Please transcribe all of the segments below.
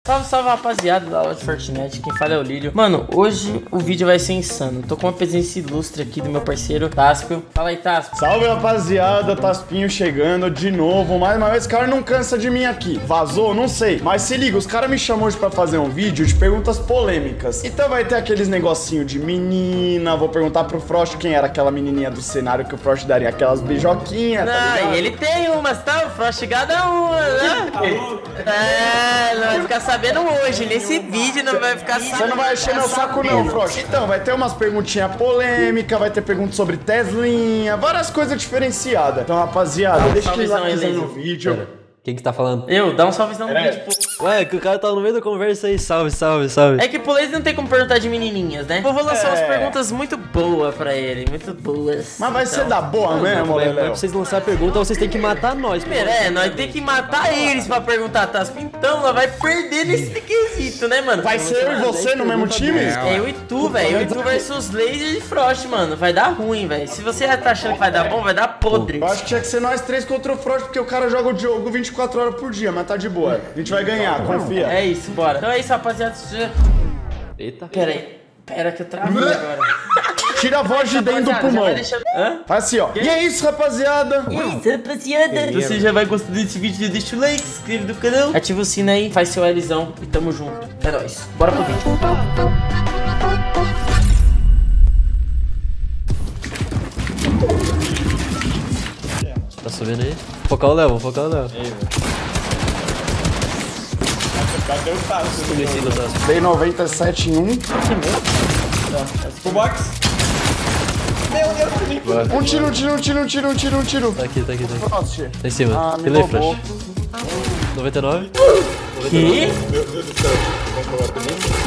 Salve, salve, rapaziada da aula de Fortnite, quem fala é o Lírio. Mano, hoje o vídeo vai ser insano. Tô com uma presença ilustre aqui do meu parceiro, Taspio. Fala aí, Taspio. Salve, rapaziada, Taspinho chegando de novo. Mais uma vez, esse cara não cansa de mim aqui. Vazou? Não sei. Mas se liga, os caras me chamou hoje pra fazer um vídeo de perguntas polêmicas. Então vai ter aqueles negocinho de menina. Vou perguntar pro Frost quem era aquela menininha do cenário que o Frost daria aquelas beijoquinhas. Não, e ele tem umas, tá? O Frost gada uma, né? É, não vai ficar sabendo hoje. Nesse vídeo não vai ficar sabendo. Você não vai encher meu saco não, Frost. Então, vai ter umas perguntinhas polêmicas, vai ter perguntas sobre Teslinha, várias coisas diferenciadas. Então, rapaziada, deixa eu ir no vídeo. Quem que tá falando? Eu, dá um salvezão no vídeo, pô. Ué, que o cara tá no meio da conversa aí. Salve, salve, salve. É que pro Lazy não tem como perguntar de menininhas, né? Eu vou lançar umas perguntas muito boas pra ele, muito boas. Mas vai ser da boa mesmo, Mas pra Léo. vocês lançar a pergunta, vocês têm que matar nós. Nós tem que matar eles pra perguntar, tá? Então, nós vai perder nesse quesito, né, mano? Vai ser eu e você no mesmo time? É eu e tu, velho. Eu e tu versus Lazy e Frost, mano. Vai dar ruim, velho. Se você tá achando que vai dar bom, vai dar podre. Eu acho que tinha que ser nós três contra o Frost, porque o cara joga o jogo 24 horas por dia, mas tá de boa. A gente vai ganhar, confia. É isso, bora. Então é isso, rapaziada. Eita. Pera aí. Pera que eu travei agora. Tira a voz de dentro do Rapaziada, já pulmão. vai deixando... Hã? Faz assim, ó. E é isso, rapaziada. E é isso, rapaziada. Você já vai gostar desse vídeo, já deixa o like, se inscreve no canal, ativa o sino aí, faz seu Lzão e tamo junto. É nóis. Bora pro vídeo. Tá subindo aí? Focar o Léo, vamos focar o Léo. Cadê o Tasso? Comecei do Tasso. Dei 97 em 1. Full box. Meu Deus, Felipe. Um tiro. Tá aqui. Frost. Tá em cima. Ah, me Delay, roubou. Flash. 99. Que? Meu Deus do céu. Vamos falar comigo?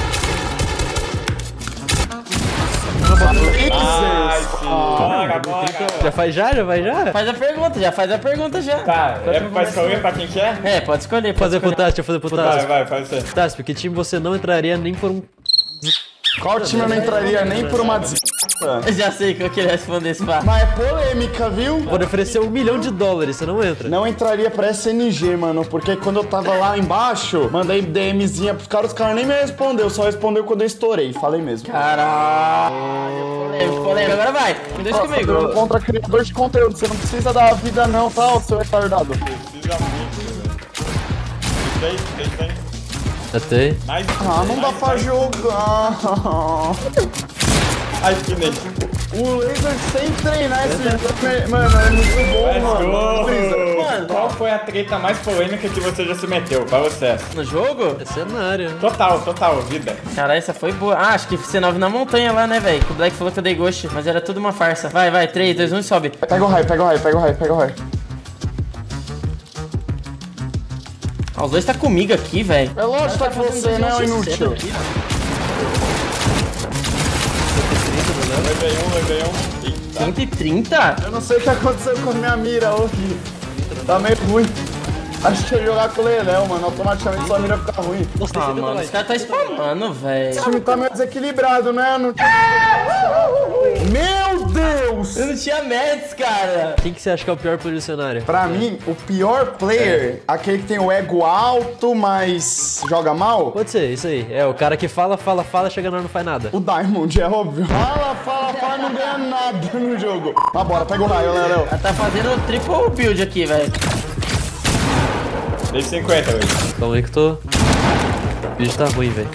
Bora. Já faz já? Já vai já? Faz a pergunta já. Tá, é pra escolher pra quem quer? É, pode escolher. Fazer pro Tasso, deixa eu fazer pro Tasso. Vai, faz você. Tasso, porque time você não entraria nem por um... Qual time eu não entraria nem por uma des... Eu já sei que eu queria responder esse pá. Mas é polêmica, viu? Pode oferecer $1 milhão, você não entra. Não entraria pra SNG, mano, porque quando eu tava lá embaixo, mandei DMzinha pros caras, os caras nem me respondeu, só respondeu quando eu estourei, falei mesmo. Caralho, polêmico. Agora vai, me deixa comigo. Eu contra criador de conteúdo, você não precisa dar a vida não, tá, ô seu retardado. Precisa muito. Tem. Até. Mais. Ah, não dá pra jogar. Ai, que nem. O laser sem treinar esse jogo, mano, é muito bom, mano. Mano, Qual foi a treta mais polêmica que você já se meteu? Pra você. no jogo? É cenário. Total, vida. Caralho, essa foi boa. Ah, acho que C9 na montanha lá, né, velho? O Black falou que eu dei ghost, mas era tudo uma farsa. Vai, 3, 2, 1 e sobe. Pega o raio. Ah, os dois tá comigo aqui, velho. É lógico que tá com você, né, ô inútil. Levei um. Eita. 130? Eu não sei o que aconteceu com a minha mira hoje. Tá meio ruim. Acho que eu ia jogar com o Leléo, mano. Automaticamente sua mira fica ruim. Nossa, Ah, tem mano, mais. os caras tá spamando, velho. Esse time tá meio desequilibrado, né? Não... Meu Deus! Eu não tinha meds, cara. Quem que você acha que é o pior player do cenário? Pra mim, o pior player, aquele que tem o ego alto, mas joga mal, Pode ser, isso aí. É o cara que fala, chega na hora não faz nada. o Diamond, é óbvio. Fala, não ganha nada no jogo. Mas bora, pega o raio, Léo. Ela tá fazendo triple build aqui, velho. Dei 50 hoje. Calma aí que eu tô... O vídeo tá ruim, velho.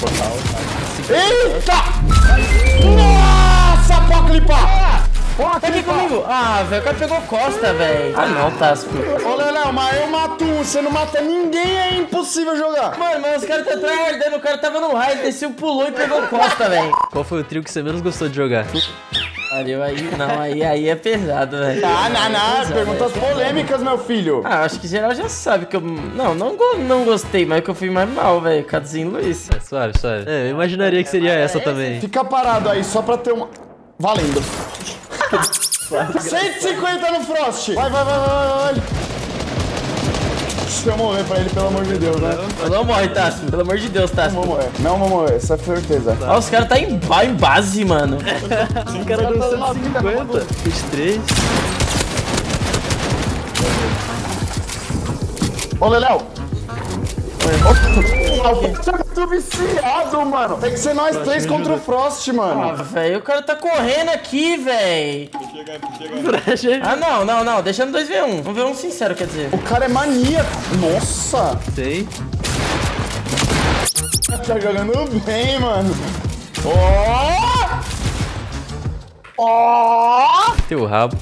Eita! Nossa, pode clipar! Tá aqui comigo. Ah, velho, o cara pegou costa, velho. Ah, não, Tasco. Ô, Léo, mas eu mato um, você não mata ninguém, é impossível jogar. Mano, mas os caras tá tryhardando. O cara tava no raio, desceu, pulou e pegou costa, velho. Qual foi o trio que você menos gostou de jogar? Valeu, aí é pesado, velho. Não, perguntas polêmicas, meu filho. Ah, acho que geral já sabe que eu... Não gostei, mas que eu fui mais mal, velho. Caduzinho Luiz. É, suave. É, eu imaginaria que seria essa também. Fica parado aí, só pra ter uma... Valendo. 150 no Frost. Vai. Deixa eu morrer pra ele, pelo amor de Deus, né? Não morre, Tasco. Pelo amor de Deus, Tasco. Não vou morrer, essa é certeza. Ó, os caras tá em base, mano. O cara deu 150. Fiz 3. Ô, Leléo. Eu tô viciado, mano. Tem que ser nós três contra o Frost, Ah, mano. velho, o cara tá correndo aqui, velho. Tô chegando. Ah, não. Deixa no 2v1. Vamos ver um sincero, quer dizer. O cara é maníaco. Nossa. Tem. Tá jogando bem, mano. Tem o rabo.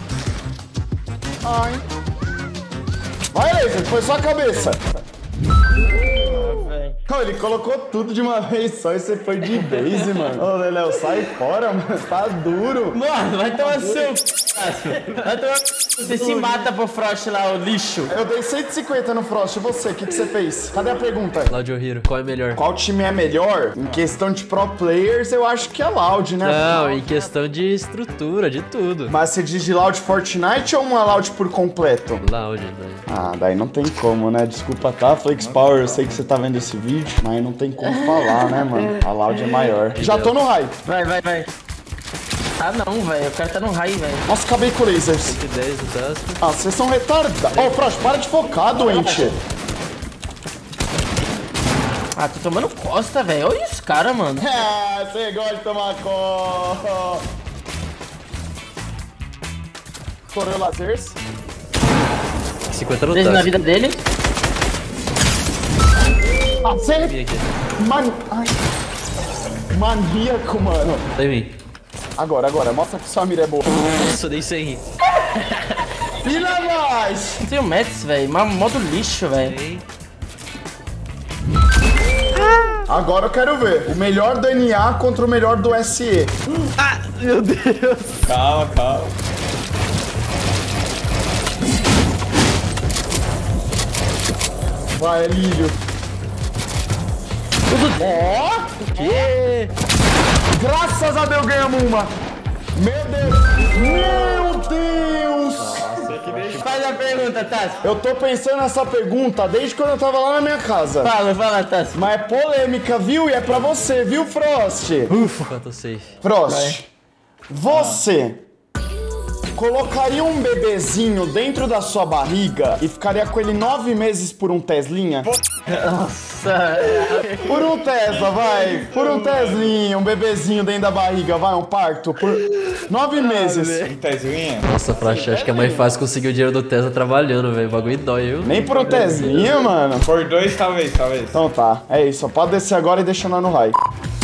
Ai. Vai, Laser, foi só a cabeça. Velho. Não, ele colocou tudo de uma vez só e você foi de base, mano. Ô, Leléo, sai fora, mano. Tá duro. Mano, vai tomar seu c... Vai tomar... Você se mata pro Frost lá, o lixo. Eu dei 150 no Frost. E você, o que você fez? Cadê a pergunta? Loud ou Hero? Qual é melhor? Qual time é melhor? Em questão de pro players, eu acho que é Loud, né? Não, em questão de estrutura, de tudo. Mas você diz de Loud Fortnite ou uma Loud por completo? Loud, né? Ah, daí não tem como, né? Desculpa, tá? Flex Power, eu sei que você tá vendo esse vídeo, mas não tem como falar, né, mano? A Loud é maior. Já tô no high. Vai. Ah, não, velho. O cara tá no high, velho. Nossa, acabei com lasers. 10 do Tasco. Ah, vocês são retardados. Ô, Frost, para de focar, doente. Ah, tô tomando costa, velho. Olha os caras, mano. Ah, você gosta de tomar cola. Correu lasers. 50 no 13 na Tasco. vida dele. Ah, você... Vem aqui. Ai. Maníaco, mano. Tá em mim. Agora. Mostra que sua mira é boa. Nossa, eu dei 100. Filha mais. Não tem o Mets, velho. Modo lixo, velho. Tem. Agora eu quero ver. O melhor do NA contra o melhor do SE. Meu Deus. Calma. Vai, Lílio. Ó! Que? Graças a Deus ganhamos uma. Meu Deus! Faz a pergunta, Tassi. Eu tô pensando nessa pergunta desde quando eu tava lá na minha casa. Fala, Tassi. Mas é polêmica, viu? E é pra você, viu, Frost? Ufa, tô safe. Frost, você colocaria um bebezinho dentro da sua barriga e ficaria com ele 9 meses por um Teslinha? Nossa. Por um Tesla, vai. Por um Teslinha, um bebezinho dentro da barriga, vai, um parto. Por 9 meses. Teslinha? Nossa, Frost, acho que é mais fácil conseguir o dinheiro do Tesla trabalhando, velho. O bagulho dói, viu? Nem por um Teslinha, mano. Por 2, talvez. Então tá, é isso. Só pode descer agora e deixar nós no raio.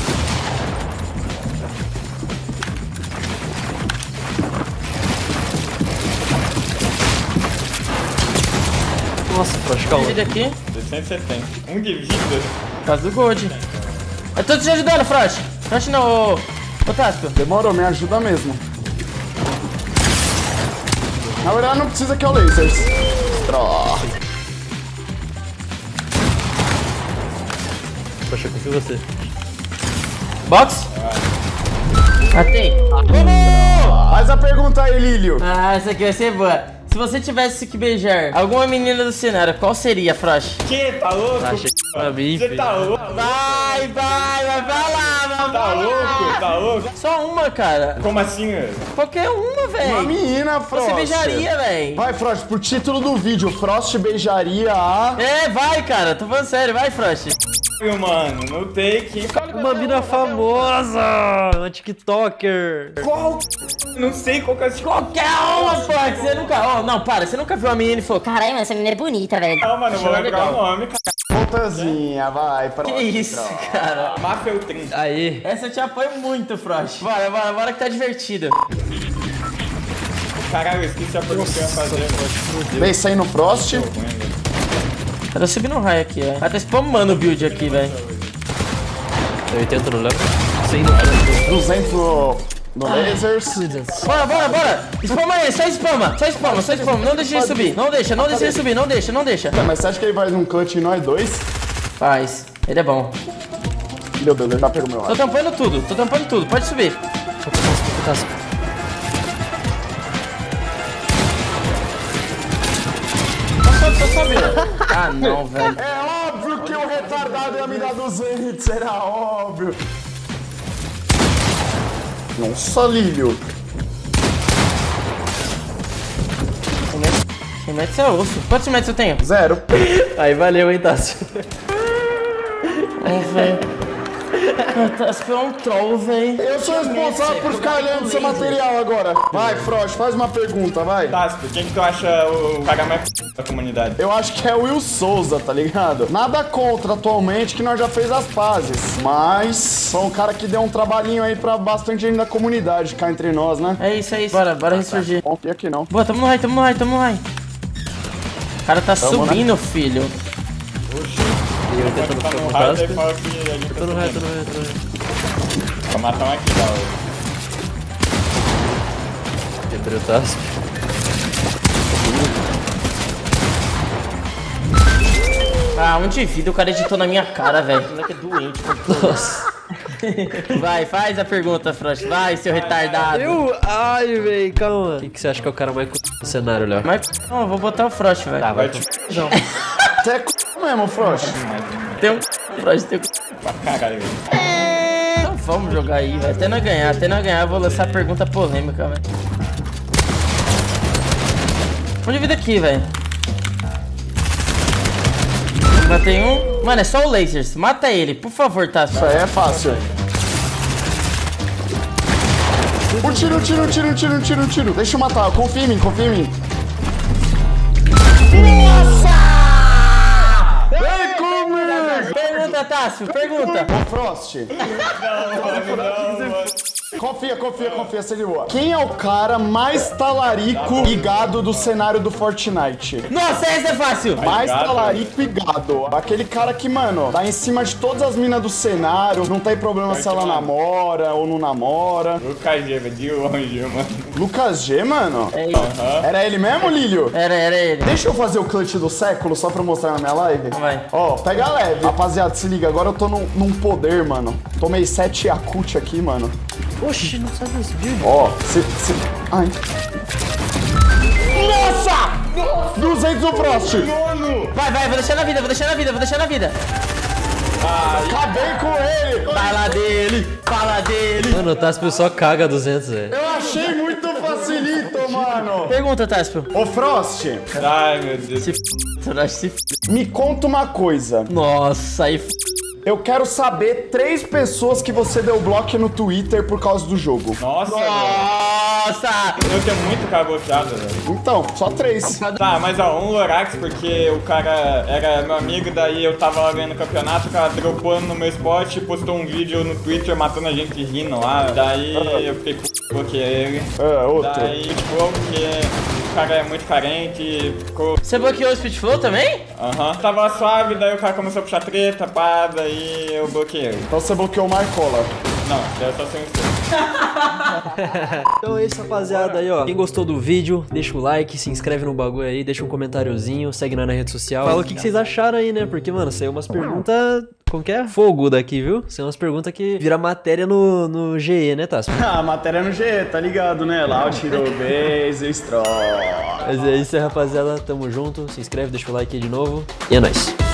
Nossa, Frost, calma. Vida aqui. 170. Um de vida. Por causa do Gold. Eu tô te ajudando, Frost. Frost não, ô Tasco. Demorou, me ajuda mesmo. Na verdade, não precisa que é o lasers. Poxa, eu confio em você. Box. Matei. Vamos! Faz a pergunta aí, Lílio. Ah, essa aqui vai ser boa. Se você tivesse que beijar alguma menina do cenário, qual seria, Frost? Que? Tá louco? Achei que pra mim, Você filho. tá louco? Vai lá, Tá louco? Tá louco? Só uma, cara. Como assim, velho? Qualquer uma, Uma velho. menina, Frost. Você beijaria, velho. Vai, Frost, pro título do vídeo, Frost beijaria a... É, vai, cara. Tô falando sério. Vai, Frost. Mano, no take. Uma mina famosa, uma TikToker. Qual? Não sei qual que é esse. Qualquer uma, Frost. Você nunca... Não, para. Você nunca viu uma menina e falou... Caralho, mano, essa menina é bonita, velho. Calma, não vou Achou lembrar o legal. nome, cara. Pontazinha, vai, Frost. Que isso, cara. Mafia 30. Aí. Essa eu te apoio muito, Frost. Bora que tá divertido. Caralho, eu esqueci a pergunta que eu ia fazer. Vem sair no Frost. Eu tô subindo um raio aqui, ó. Ela tá spamando o build aqui, velho. 80 no level. 100 no level. 200 no lasers. Bora. Spama aí, só spama. Não deixa ele subir. Não deixa ele subir. Não deixa. Mas você acha que ele faz um clutch em nós dois? Faz. Ele é bom. Meu Deus, ele tá pegando meu Tô lado. tampando tudo. Pode subir. Tô subindo. Ah, não, velho. É óbvio que o retardado ia me dar 200, era óbvio. Nossa, Lílio. 100 metros é osso. Quantos metros eu tenho? 0. Aí valeu, hein, Tássio? Velho. Tássio é um troll, velho. Eu sou responsável por ficar olhando seu material agora. Vai, Frost, faz uma pergunta, vai. Tasco, quem que tu acha o cara mais da comunidade? Eu acho que é o Will Souza, tá ligado? Nada contra atualmente, que nós já fez as pazes. Mas são um cara que deu um trabalhinho aí pra bastante gente da comunidade, cá entre nós, né? É isso. Bora ressurgir. Confia que não. Boa, tamo no raio. O cara tá subindo, filho. E eu tentando Tá ficar no com o raio, daí Tássio. fala que a gente tá Tô no raio. Vou matar um aqui, da hora. Quebrei o Tássio. Ah, um de vida, o cara editou na minha cara, velho. O moleque é doente. Nossa. Vai, faz a pergunta, Frost. Vai, seu retardado. Ai, velho, calma. Quem que você acha que é o cara mais do cenário, Léo? Mas, não, eu vou botar o Frost, velho. Tá, Vai vai. te Você é mesmo, Frost. Tem um Frost, tem um... pra caralho, velho. Então vamos jogar aí, velho. Até nós ganhar, eu vou lançar a pergunta polêmica, velho. Um de vida aqui, velho. Matei um. Mano, é só o Lasers. Mata ele, por favor, tá? Isso aí é fácil. Um tiro. Deixa eu matar, confia em mim. Nossa! Vem comigo! Pergunta, Tássio, pergunta. Ô, Frost. Confia, se ligou. Quem é o cara mais talarico e gado do cenário do Fortnite? Nossa, essa é fácil. Mais gado. talarico e gado. Aquele cara que, mano, tá em cima de todas as minas do cenário, não tem problema se ela namora ou não namora. Lucas G, velho, de longe, mano. Lucas G, mano? É isso. Era ele mesmo, Lílio? Era ele. Deixa eu fazer o clutch do século só pra mostrar na minha live. Vai. Ó, pega leve. Rapaziada, se liga, agora eu tô num poder, mano. Tomei 7 Yakut aqui, mano. Oxi, não sabe esse vídeo. Ó, Ai. Nossa! 200 no Frost! Vai, vou deixar na vida. Acabei com ele! Fala dele. Mano, o Tássio só caga 200, velho. Eu achei muito facilito, mano! Pergunta, Tássio. Ô, Frost, Ai, meu Deus. me conta uma coisa. Nossa, aí... Eu quero saber 3 pessoas que você deu bloco no Twitter por causa do jogo. Nossa, velho. Nossa! Eu tenho muito cara bloqueado, velho. Então, só 3. Tá, mas ó, um Lorax, porque o cara era meu amigo, daí eu tava lá vendo o campeonato, o cara dropou no meu spot e postou um vídeo no Twitter matando a gente rindo lá. Daí eu fiquei bloqueei ele. Outro. Daí, tipo, porque o cara é muito carente, ficou... Você bloqueou o Speed Flow também? Tava lá suave, daí o cara começou a puxar treta, pá, daí eu bloqueei ele. Então você bloqueou o Marcola. Não, daí eu só sei Então é isso, rapaziada. Aí, ó. Quem gostou do vídeo, deixa o like, se inscreve no bagulho aí, deixa um comentáriozinho, segue nós na rede social. Fala o que vocês acharam aí, né? Porque, mano, saiu umas perguntas... Como que é? Fogo daqui, viu? São umas perguntas que vira matéria no GE, né, Tássio? A matéria no G, tá ligado, né? Lá o tirou base, Stroll. Mas é isso aí, rapaziada. Tamo junto. Se inscreve, deixa o like aí de novo. E é nóis.